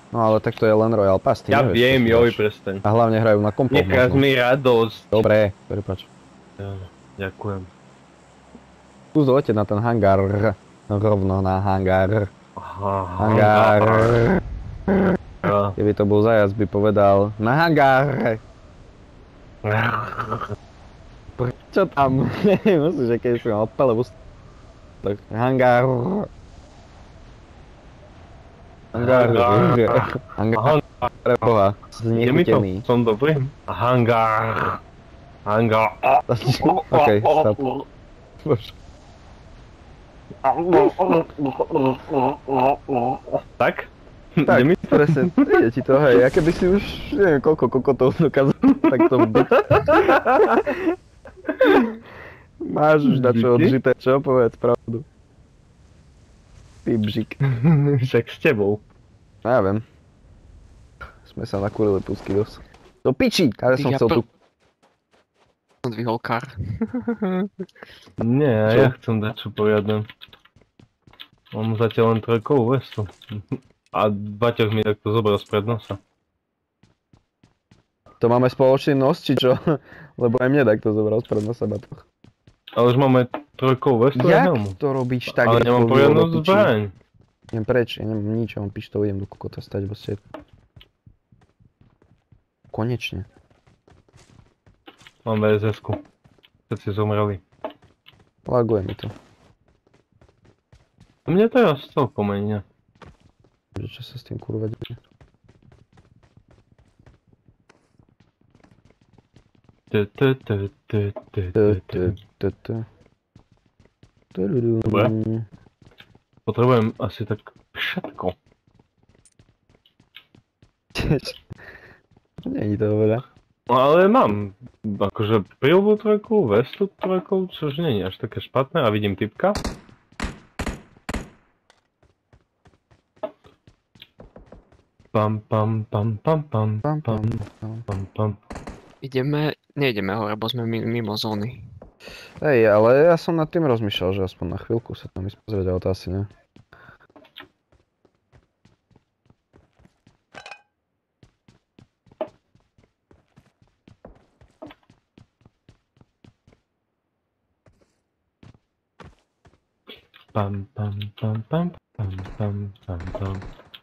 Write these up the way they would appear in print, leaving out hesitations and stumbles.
No ale tak to je len Royal Pass, ty Ja nevieš, viem, čo si joj, dáš. prestaň. A hlavne hrajú na kompoch Nekráš možno. mi radosť. Dobre, prepáč. Ďakujem. Skús doletieť na ten hangár. Rovno na hangár. Hangár. Keby to bol zajac, by povedal na hangár. Čo tam? Musíš, že keď si mal odpale v ústach. Tak hangár. Hangár. Hangár. Preboha. Znechutený. Som dobrý. Hangár. Hangár. OK, stop. Bože. Tak? Tak, presne, ide ti to, hej, aké by si už, neviem koľko kokotov dokázal takto byť. Máš už na čo odžité, čo? Povedz pravdu. Ty bžik. Však s tebou. No ja viem. Sme sa nakúrili pusky dosť. Do piči! Káže som chcel tu. Som dvihol kar. Nie, Čo? ja chcem dať čo poriadne. Mám zatiaľ len trojkovú vestu. A Baťoch mi takto zobral spred nosa. To máme spoločný nos, či čo? Lebo aj mne takto zobral spred nosa batoh. Ale už máme trojkovú vestu a Jak helmu. to robíš tak? Ale nemám rýchlo, poriadnu do piči? zbraň. Idem preč, ja nemám nič, ja mám pištol, idem do kokota stať vlastne. Konečne. Mám VSS-ku. Všetci zomreli. Laguje mi to. Mne to je asi celkom aj nie. Čo sa s tým kurva deje? Dobre. Potrebujem asi tak všetko. Není to veľa. No ale mám akože prílbu trojku, vestu trojku, čož nie je až také špatné a vidím typka. Pam pam pam pam pam pam pam pam. Nejdeme hore, bo sme mimo zóny. Hej, ale ja som nad tým rozmýšľal, že aspoň na chvíľku sa tam ísť pozrieť, ale to asi ne. Pam pam pam pam pam pam pam pam.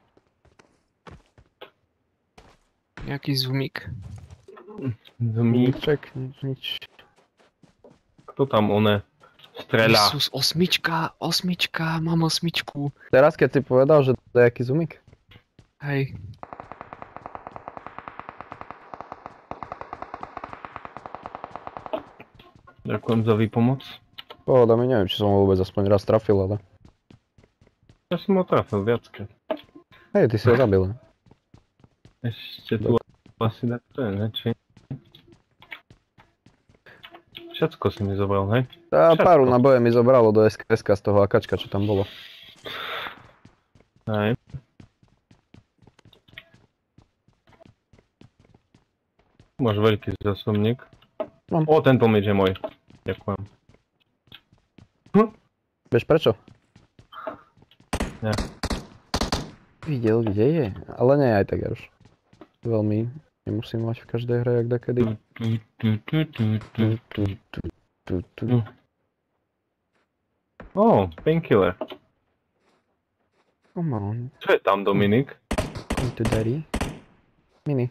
Nejaký zumík. Zmíček. Nič. Kto tam one streľa? Jezus, osmička, mám osmičku. Teraz keď si povedal, že to je aký zoomik? Hej. Ďakujem za výpomoc. Pohoda mi, neviem, či som ho vôbec aspoň raz trafil, ale... Ja som ho trafil viackrát. Hej, ty si ho zabil. Ešte tu asi takto je, ne? Či? Všetko si mi zobral, hej? Tá Všetko. páru naboje mi zobralo do SKS z toho akačka, čo tam bolo. Hej. Máš veľký zásobník. Mám. O, tento meč je môj. Ďakujem. Vieš prečo? Ne. Videl, kde je? Ale nie aj tak, ja už. Veľmi nemusím mať v každej hre, jak dakedy. O, painkiller. Come on, Čo je tam, Dominik? come to daddy. Mini.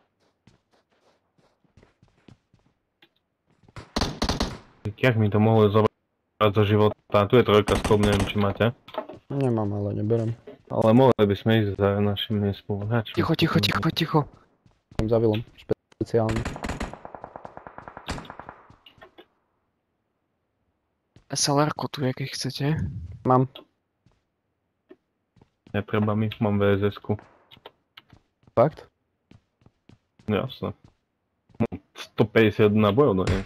Jak mi to mohlo zobrať zo života? Tu je trojka skop, neviem, či máte. Nemám, ale neberem. Ale mohli by sme ísť za našimi spoluhráčmi. Ticho. Idem za vilom, špeciálne. SLR-ko tu je, keď chcete. Mám. Netreba mi, mám VSS-ku. Fakt? Jasné. 150 nabojov, no nie?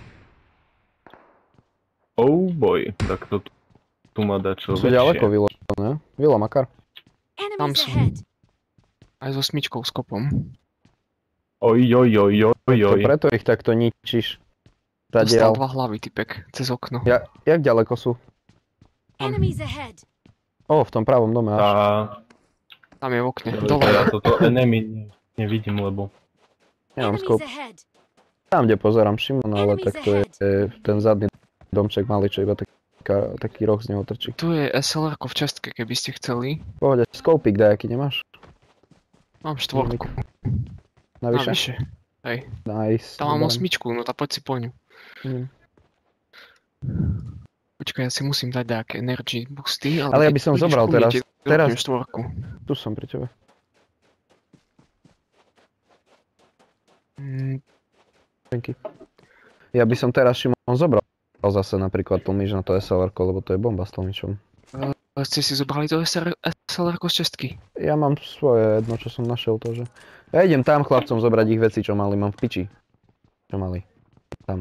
Oh boy, tak to tu má dať čo Sú väčšie. ďaleko Vilo, ne? Vilo, Makar. Tam Enemies sú. ahead. Aj s osmičkou, s kopom. Oj. To preto ich takto ničíš. Dostal Tadiaľ. 2 hlavy, typek, cez okno. Jak ďaleko sú? Enemies ahead. O, v tom pravom dome až. Tam je v okne. Ja Dole. toto enemy nevidím, lebo... Nemám Enemies skop. ahead. Tam, kde pozerám Šimon, ale Enemies tak to je ten zadný domček malý, čo iba taký roh z neho trčí. Tu je SLR v čestke, keby ste chceli. V pohode, skopík dajaký nemáš? Mám 4. Navyše? Navyše. Hej. Nice. Tam mám vyberám. 8, no tá poď si po ňu. Mm. Počkaj, ja si musím dať nejaké energy boosty, Ale ja by som keď zobral prídeš ku mne, teraz. ti dropnem 4. Tu som pri tebe. Díky. Ja by som teraz Šimon zobral zase napríklad tlmič na to SLR-ko, lebo to je bomba s tlmičom. Ste si zobrali to SLR z čestky? Ja mám svoje jedno, čo som našiel to, že... Ja idem tam chlapcom zobrať ich veci, čo mali, mám v piči. Čo mali. Tam.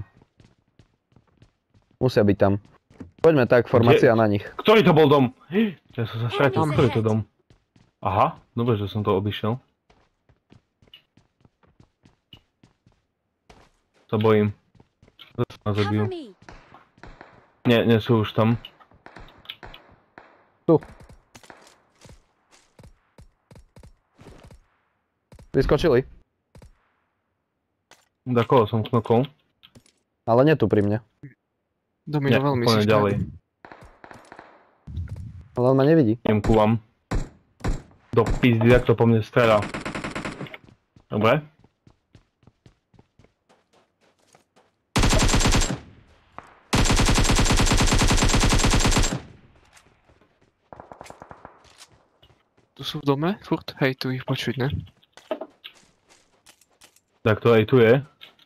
Musia byť tam. Poďme tak, formácia na nich. Ktorý to bol dom? Ja som sa stratil, Tam. ktorý to dom? Aha, dobre, že som to obišiel. Sa bojím. Zase ma zabijú. Cover me. Nie sú už tam. Vyskočili. Da koho som knokol? Ale nie tu pri mne. Domino veľmi úplne si ďalej. Ale on ma nevidí. Idem ku vám. Do pizdy, jak to po mne strelá. Dobre? Tu sú v dome? Furt? Hej, tu ich počuť, ne? Tak to aj tu je.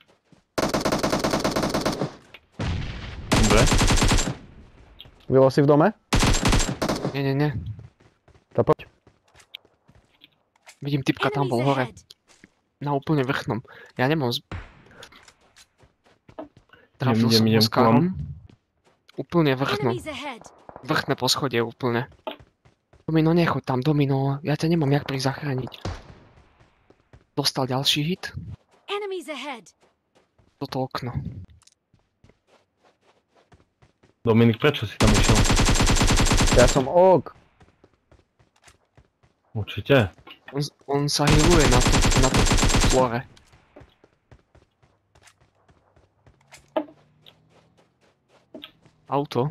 Dobre. Vilo si v dome? Nie. Tak poď. Vidím typka, tam bol Enemies hore. ahead. Na úplne vrchnom. Ja nemám Trafil Idem, som idem ho s ku vám. karom. Úplne vrchnom. Enemies ahead. Vrchné poschodie úplne. Domino, nechoď tam, Domino. Ja ťa nemám jak prísť zachrániť. Dostal ďalší hit. Enemies ahead. Toto okno. Dominik, prečo si tam išiel? Ja som ok. Určite. On sa healuje na to flore. Auto.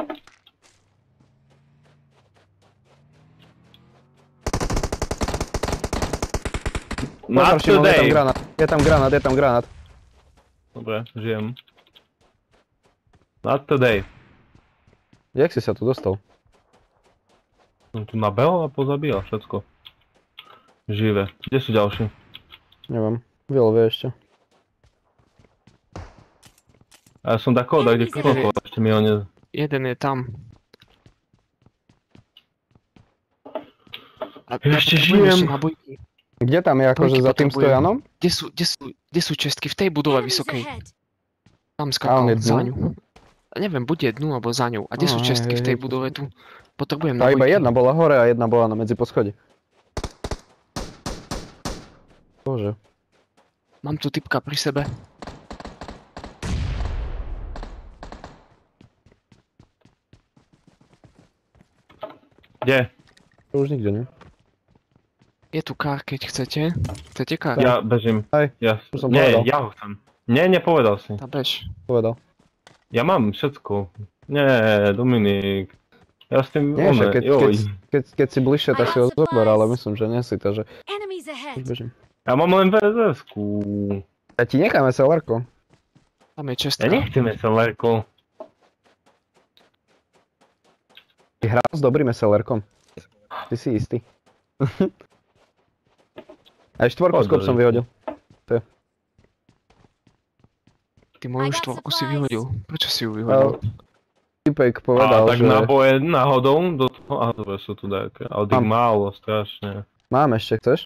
Pozor, Not Šimon, je tam today. granát. Je tam granát. Dobre, žijem. Not today. Jak si sa tu dostal? Som tu nabehol a pozabíjal všetko. Živé. Kde sú ďalší? Neviem. Vilo vie ešte. A ja som takého, kde knokol, ešte mi ho ne... Jeden je tam. A Ešte potrebujem žijem. ešte nabojky. Kde tam je akože Dvojky za tým potrebujem. stojanom? Kde sú čestky? V tej budove Enemies vysokej. ahead. Tam A on skakal je za dnu? ňu. Neviem, buď je dnu, alebo za ňou. A kde sú Á, čestky hej, v tej hej, budove tu? Potrebujem Tá iba nabojky. jedna bola hore a jedna bola na medzi poschodí. Bože. Mám tu typka pri sebe. Kde? To už nikde, nie? Je tu kár, keď chcete. Chcete kár? Ja bežím. Hej, Ja... už som Nie, povedal. ja ho chcem. Nie, nepovedal si. Tá bež. Povedal. Ja mám všetko. Nie, Dominik. Ja s tým... Nie, však joj. keď si bližšie, tak si ho zober, ale myslím, že nie si, takže Enemies už ahead. bežím. Ja mám len VZS-ku. Ja ti nechám SLR-ko. Tam je Ja čestka. nechcem SLR-ko. Ty hral s dobrým SLR-kom. Ty si istý. Aj štvorku skop som vyhodil. Ty moju I got štvorku si supplies. vyhodil. Prečo si ju vyhodil? Typek A povedal, tak že náboje náhodou do toho... Aha, dobre, sú tu nejaké. Ale tých Mám. málo, strašne. mám ešte, chceš?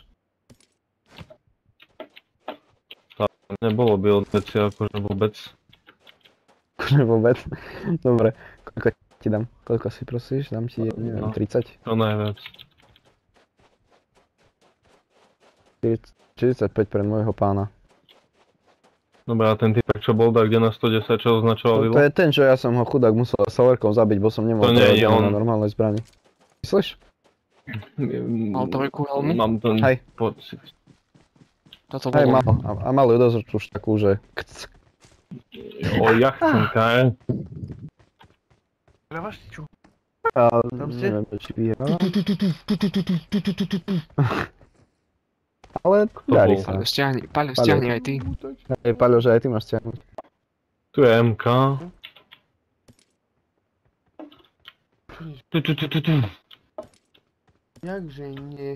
Nebolo by od veci akože vôbec. Akože vôbec. Dobre, koľko ti dám? Koľko si prosíš? Dám ti, neviem, No. 30? To najviac. 45 pre môjho pána. Dobre, a ten typek, čo bol tak, kde na 110, čo označoval To Vilo? je ten, čo ja som ho chudák musel SLR-kom zabiť, bo som nemohol To nie je prehodil on. na normálnej zbrani. Myslíš? Mal trojku helmu? Mám ten Hej. pocit. Toto Hej, bolo. mal. A mal ju dosť už takú, že kc. O, ja chcem KR. Hrávaš čo? A Tam ste? neviem, či vyhrá. Ale darí sa. Paľo, stiahni aj ty. Hej, Paľo, že aj ty máš stiahnuť. Tu je MK. Tu. Jakže nie?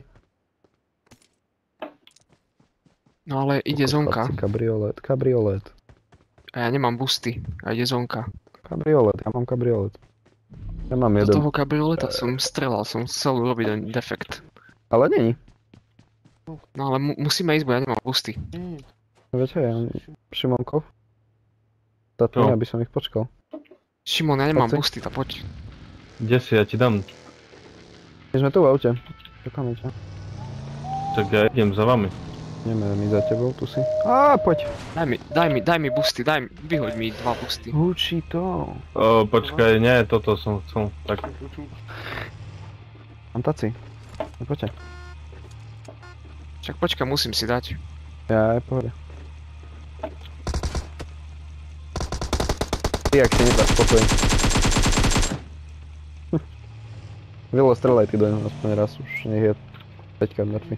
No ale ide zonka. Chlapci, kabriolet. A ja nemám busty. A ide zonka. Kabriolet, ja mám kabriolet. Ja mám Do jeden, toho kabrioleta som strelal, som chcel urobiť ten defekt. ale není. No ale musíme ísť, bo ja nemám busty. Nie. Viete, ja Šimonkov. Zatný, No. aby som ich počkal. Šimon, ja nemám Poď si. busty, tak poď. Kde si, ja ti dám. My sme tu v aute. Čakáme ťa. Tak ja idem za vami. Ideme my za tebou, tu si. Á, poď. Daj mi busty, vyhoď mi 2 busty. Hučí to. Počkaj, nie, toto som chcel. Tak, Mám taci. No poďte. Však počkaj, musím si dať. Ja aj pohode. Ty, ak si nedáš pokoj. Vilo, strelaj ty do neho aspoň raz, už nech je 5-krát mŕtvy.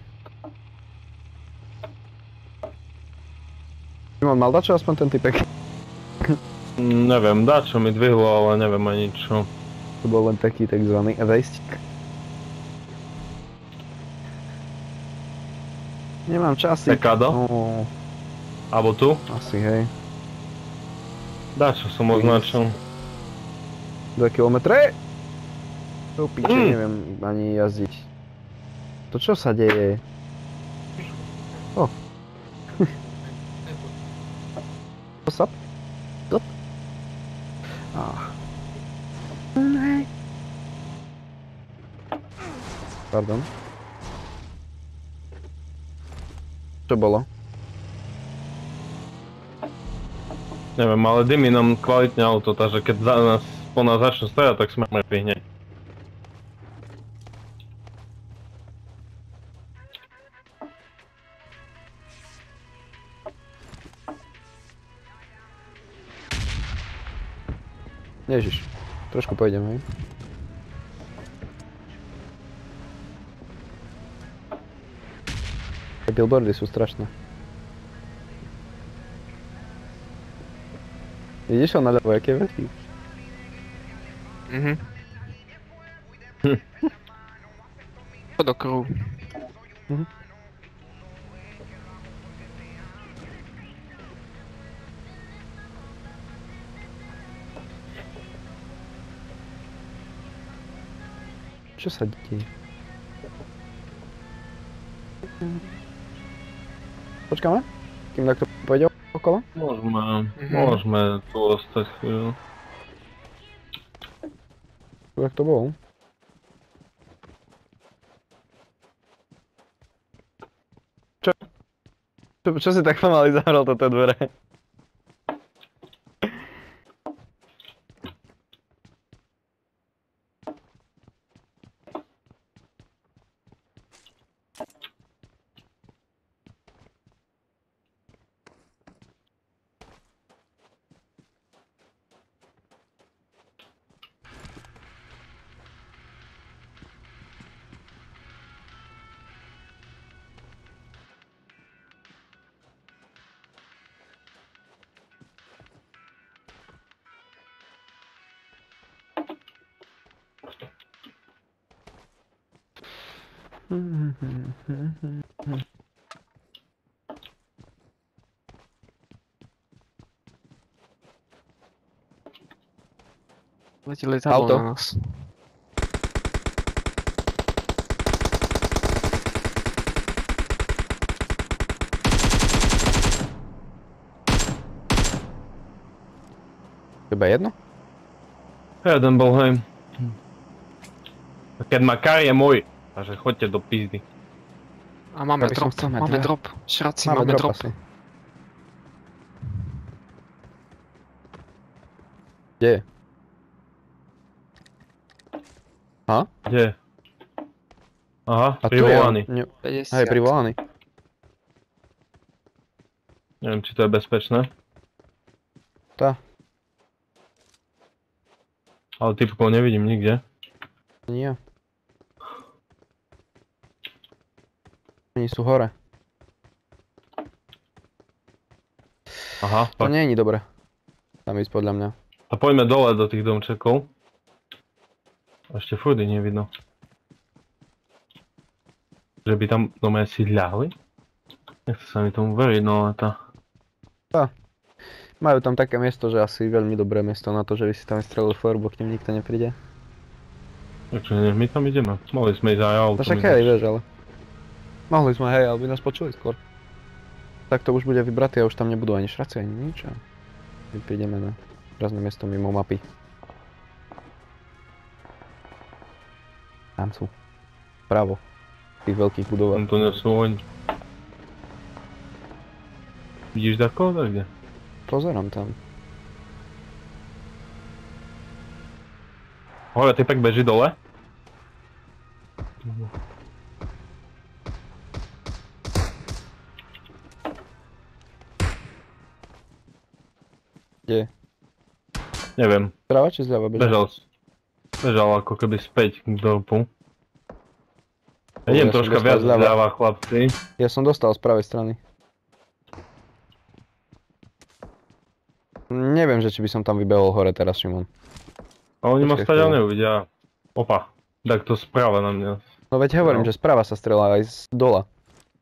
Šimon, mal dať čo aspoň ten typek? neviem, dá čo mi dvihlo, ale neviem ani čo. To bol len taký takzvaný vejstík. Nemám časy. Tekado? No, Abo tu? asi hej. Dá čo som označil. 2 kilometre? To piče, neviem ani jazdiť. To čo sa deje? O. What's up? Stop. Pardon. Čo bolo? Neviem, ale dymí nám kvalitne auto, takže keď po nás začnú stojať, tak sme mŕtvi hneď. Ježiš. Trošku pôjdem, hej. Tie billboardy sú strašné. Vidíš ho naľavo, aké veci? Mhm. Poď do kruhu. Čo sa deje? Počkáme? Kým takto pôjde okolo? Môžeme tu ostať chvíľu. Jak to bolo? Čo si tak pomaly zavral toto dvere? Letí letadlo Auto. na nás. Iba jedno? Jeden bol, hej. A keď má kar je môj. Takže choďte do pizdy. A máme Ja by som drop, chcel mať máme dve. drop. Šraci, máme drop. asi. Kde je? Kde? Aha, A tu je on. privolaný. Hej, 50. privolaný. Neviem, či to je bezpečné. Tá. Ale typkov nevidím nikde. Nie. Oni sú hore. Aha, To fakt. nie je dobre. Tam ísť podľa mňa. A poďme dole do tých domčekov. Ešte furt ich nevidno. Že by tam doma si ľahli? Nechce sa mi tomu veriť, no ale tá... Majú tam také miesto, že asi veľmi dobré miesto na to, že by si tam vystrelil forbu, k ním nikto nepríde. Takže nie, my tam ideme. Mohli sme ísť aj To autom. však hej, vieš, ale... Mohli sme, hej, ale by nás počuli skôr. Tak to už bude vybraté a už tam nebudú ani šraci, ani nič a... My prídeme na prázdne miesto mimo mapy. Tam sú. Vpravo. V tých veľkých budovách. Tam to nie sú oni. Vidíš Darko? Tak kde? Pozerám tam. Hore, typek beží dole. Kde? Neviem, Prava či zľava bežal? bežal ako keby späť k dorpu. Ja Idem som troška dostal viac zľava. zľava, chlapci. Ja som dostal z pravej strany. Neviem, že či by som tam vybehol hore teraz, Šimon. A oni ma Počkaj staďa chvíľu. neuvidia. Opa, tak to správa na mňa. No veď hovorím, No. že sprava sa strelá aj z dola.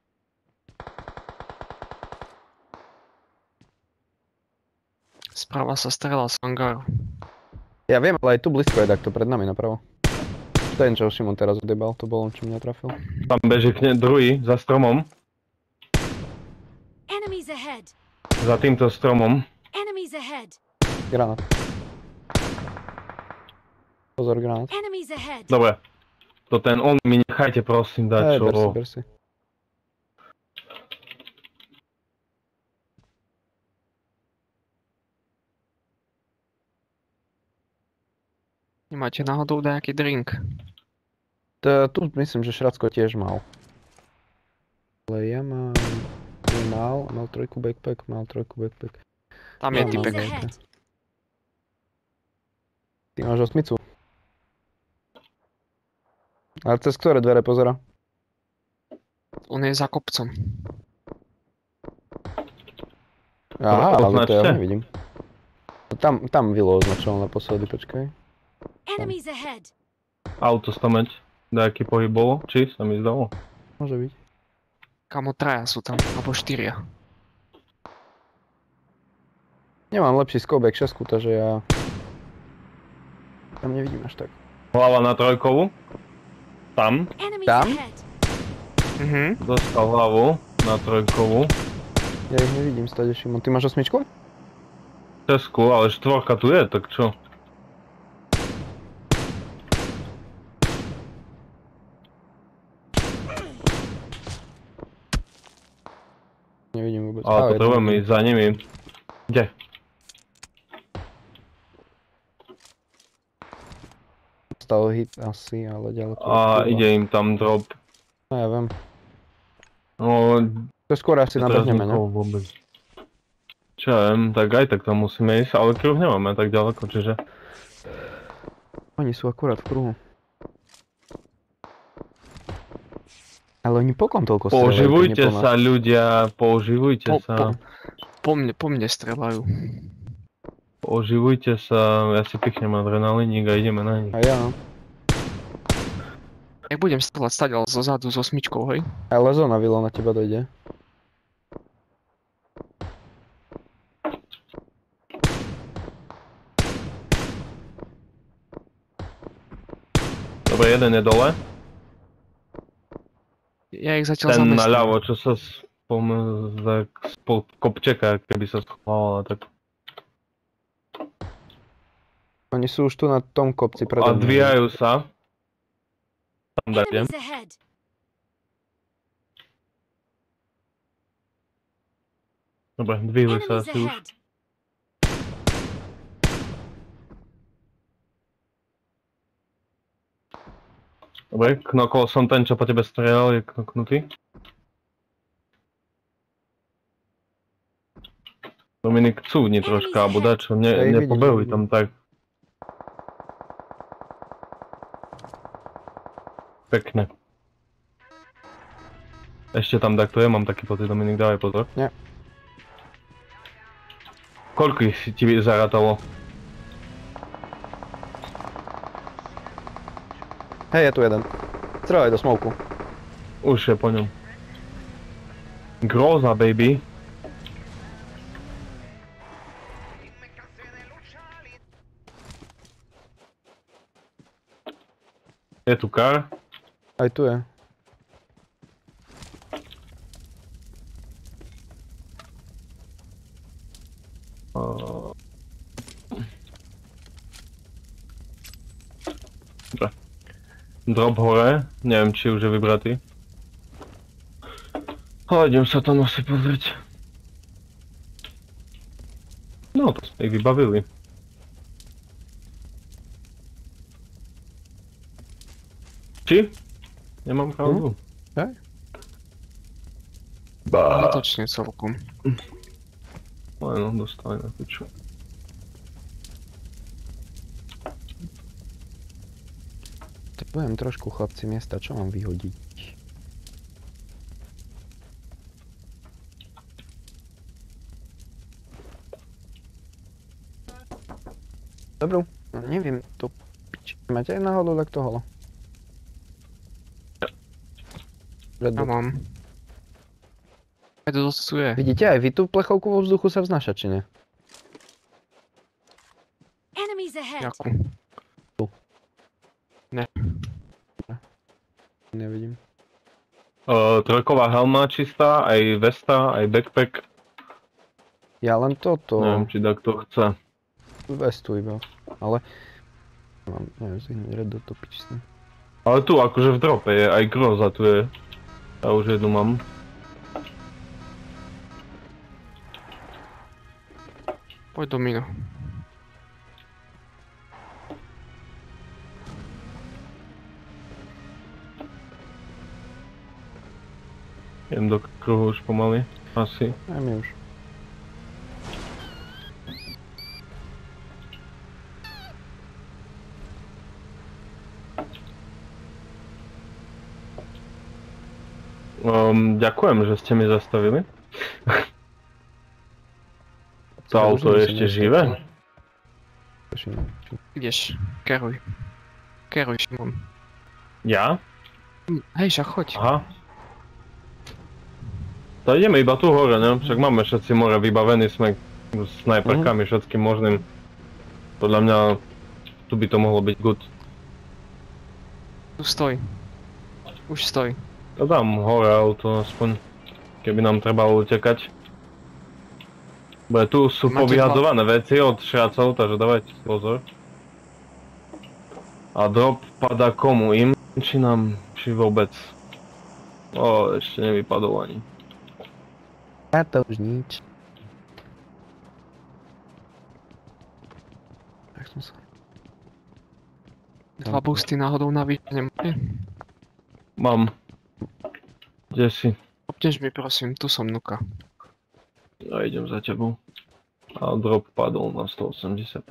Sprava sa strela z hangáru. Ja viem, ale aj tu blízko je takto pred nami napravo. Ten, čo Šimon teraz odebal, to bol on, čo mňa trafil. Tam beží druhý, za stromom. Enemies ahead! Za týmto stromom. Enemies ahead! Granát. Pozor, granát. Enemies ahead! Dobre. To ten on mi nechajte prosím dať, čo... Ber si. Nemáte náhodou nejaký drink? Tu myslím, že Šracko tiež mal. Ale ja mám... Mal trojku backpack, Tam je No, typek. no, Enemies ahead! Ty máš osmicu. Ale cez ktoré dvere pozera? On je za kopcom. Aha, ale to ja Označte. ho nevidím. Tam Vilo označoval naposledy, počkaj. Enemies ahead! Auto stameť. Nejaký pohyb bolo? Či sa mi zdalo? Môže byť. Kamo traja sú tam, alebo 4. Nemám lepší skobek 6, takže ja... Tam nevidím až tak. Hlava na trojkovú. Tam. Enemies Tam? ahead! Dostal hlavu na trojkovú. Ja ich nevidím stade, Šimon. Ty máš osmičku? Česku, ale štvorka tu je, tak čo? Nevidím vôbec. Ale potrebujeme ísť za nimi. Kde? Stal hit asi, ale ďaleko. A ide im tam drop. No ja viem. No, To skôr asi teraz nabehneme, ne? nikoho vôbec. Čo ja viem, tak aj tak tam musíme ísť, ale kruh nemáme tak ďaleko, čiže... Oni sú akurát v kruhu. Ale oni pokom toľko strelajú, Použivujte keď sa ľudia, použivujte sa. Po mne strelajú. Použivujte sa, ja si pichnem adrenaliník a ideme na nich. A ja. Jak budem strelať stadiaľ zo zadu s osmičkou, hej? Ale zóna Vilo na teba dojde. Dobre, jeden je dole. Ja ich zatiaľ Ten zamestnám. naľavo, čo sa spod kopčeka, keby sa schovávala, tak... Oni sú už tu na tom kopci A predo mnou. dvíjajú sa. Tam dajdem. Enemies ahead! Dobre, dvíhajú sa Enemies asi už. ahead! Dobre, knokol som ten, čo po tebe strieľal, je knoknutý. Dominik, cúvni troška, alebo dačo, Ja ich nepobehuj vidím. tam tak. Pekne. Ešte tam takto je, mám taký pocit, Dominik, dávaj pozor. Nie. Koľko ich si ti zarátalo? Hej, je tu jeden. Strelaj do smoku. Už je po ňom. Groza, baby. Je tu kar. Aj tu je. Dobre. Drop hore, neviem či už je vybratý. Ale idem sa tam asi pozrieť. No to sme ich vybavili. Či? Nemám pravdu. Hej. Zbytočne celkom. No, dostali na piču. Poviem trošku chlapci miesta, čo mám vyhodiť. Dobrú, no neviem, to piči. Máte aj náhodou takto holo? Red Ja dot. mám. Aj to dosť tu je. Vidíte, aj vy tú plechovku vo vzduchu sa vznáša, či nie? Enemies ahead. Jakú? Nevidím. Trojková helma čistá, aj vesta, aj backpack. Ja len toto. Neviem či takto chce. Vestu iba. Ale... Mám, neviem, zvyhnúť red dot to piči s ním. Ale tu akože v drope je, aj groza tu je. Ja už jednu mám. Poď domino. Idem do kruhu už pomaly. Asi. Aj mi už. Ďakujem, že ste mi zastavili. To auto je ešte živé? Ideš. Keruj. Keruj, Šimon. Ja? Hej, však choď. Aha. To ideme iba tu hore, ne? Však máme všetci more vybavení, sme s snajperkami, všetkým možným. Podľa mňa tu by to mohlo byť good. Tu stoj. Už stoj. To dám hore auto aspoň, keby nám trebalo utekať. Bo tu sú Máte povyhadzované veci od šracov, takže dávajte pozor. A drop padá komu? Im? Či nám? Či vôbec? O, ešte nevypadol ani. Ja to už nič. Tak som sa... Dva boosty náhodou na výške nemáte? Mám. Kde si? Obtež mi prosím, tu som Nuka. Ja idem za tebou. A drop padol na 185.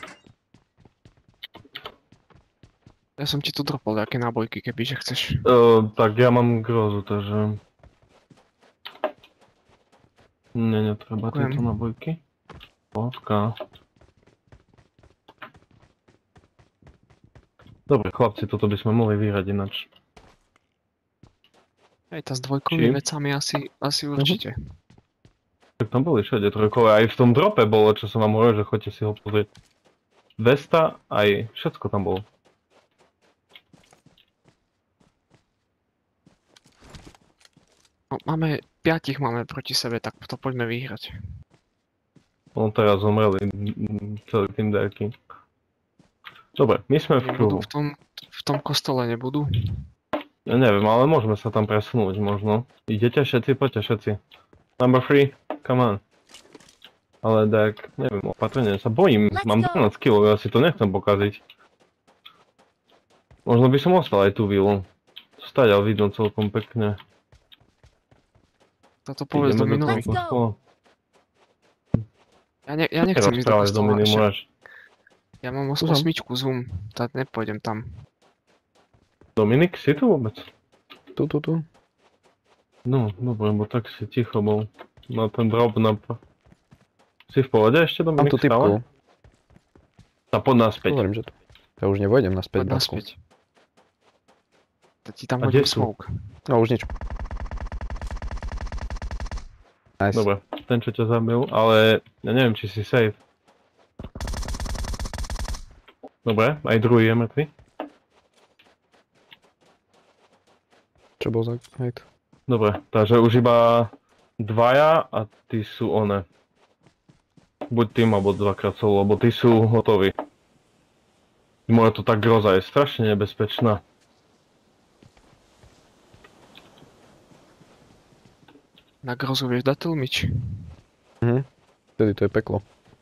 Ja som ti tu dropol nejaké nábojky, kebyže chceš. Tak ja mám grozu, takže... Netreba Ďakujem. tieto nabojky. Pohodka. Dobre chlapci, toto by sme mohli vyhrať ináč. Hej, tá s dvojkovými Či? vecami asi určite. Tak tam boli všade trojkové, aj v tom drope bolo, čo som vám hovoril, že choďte si ho pozrieť. Vesta, aj všetko tam bolo. No, piatich máme proti sebe, tak to poďme vyhrať. No teraz zomreli celý tým derky. Dobre, my sme v kruhu. Budú v tom kostole nebudú? Ja neviem, ale môžeme sa tam presunúť možno. Idete všetci, poďte všetci. Number 3, come on. Ale tak, neviem, opatrne, sa bojím, Let's mám go. 12 kg, ja si to nechcem pokaziť. Možno by som ostal aj tú vilu. Staďal vidno celkom pekne. Toto povedz do Ideme minulých. Let's go. Ja nechcem ísť do Nerozprávať do kostola. miny, však môžeš. Ja mám Tu som. 8 zoom, tak nepôjdem tam. Dominik, si tu vôbec? Tu. No, dobre, bo tak si ticho bol. Na ten drop na... Si v pohode ešte, Mám Dominik, tu typku. A poď naspäť. Hovorím, že tu. Ja už nevojdem naspäť. Poď bratku. naspäť. Tak ti tam A hodím kde sú? smoke. No už nič. Nice. Dobre, ten čo ťa zabil, ale ja neviem, či si safe. Dobre, aj druhý je mŕtvy. Čo bol za hejt? Dobre, takže už iba dvaja a tí sú one. Buď tým, alebo dvakrát solo, lebo tí sú hotoví. Moja to tak groza je strašne nebezpečná. Na grozu vieš dať tlmič. Vtedy to je peklo.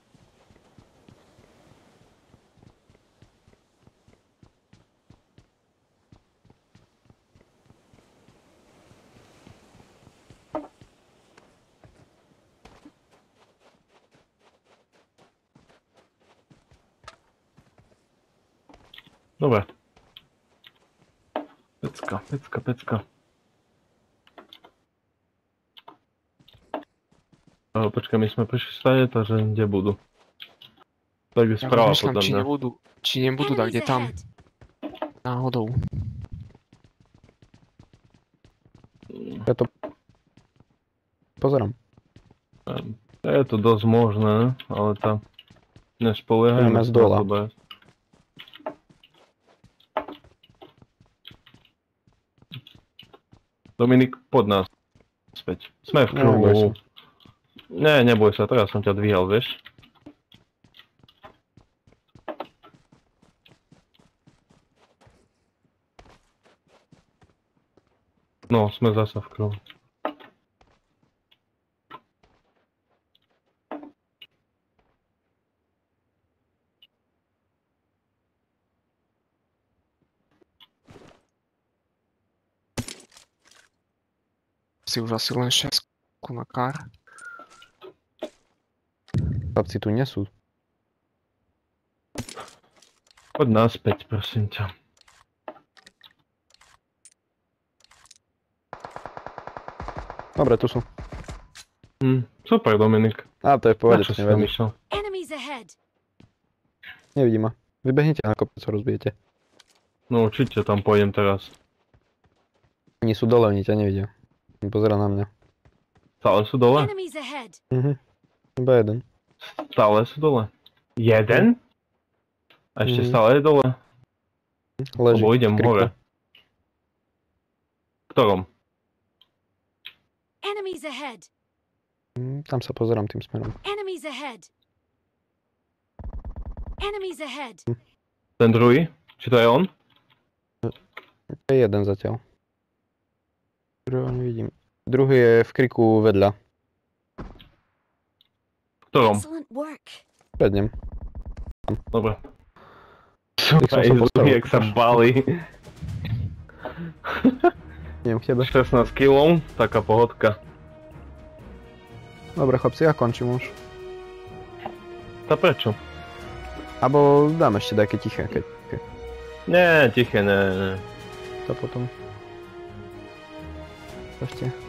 Dobre. Pecka. Počkaj, my sme prišli stade, takže kde budú? Tak je Ja správa rozmýšľam, podľa či mňa. nebudú tak, kde Enemies tam. ahead. Náhodou. Ja to pozerám. Je to dosť možné, ale tam nespoliehajme Ideme sa z dola. na to bez. Dominik, poď nás späť. Sme v Neboj kruhu. Nie, neboj sa, teraz som ťa dvíhal, vieš. No, sme zasa v kruhu. Si už asi len 6 na kár. Chlapci tu nie sú. Poď naspäť, prosím ťa. Dobre, tu sú. Super, Dominik. Á, to je v pohode, Na čo to si neviem. myslel? Enemies ahead. Nevidím ma. Vybehnite na kopec, sa rozbijete. No určite tam pôjdem teraz. Oni sú dole, oni ťa nevidia. Pozerá na mňa. Stále sú dole? Enemies ahead. Iba jeden. Stále sú dole? Jeden? A ešte stále je dole? Leží. Lebo idem v kriku. hore. V ktorom? Enemies ahead. Tam sa pozerám tým smerom. Enemies ahead. Enemies ahead. Ten druhý? Či to je on? To je jeden zatiaľ. Druhého nevidím. Druhý je v kriku vedľa. V ktorom? Excellent work. Pred ním. Dobre. Tak som sa postavil. Jak sa bali. Idem k tebe. 16 kg, taká pohodka. Dobre chlapci, ja končím už. Tá prečo? Abo dám ešte také tiché, keď Nie, tiché, ne. to potom. Ešte.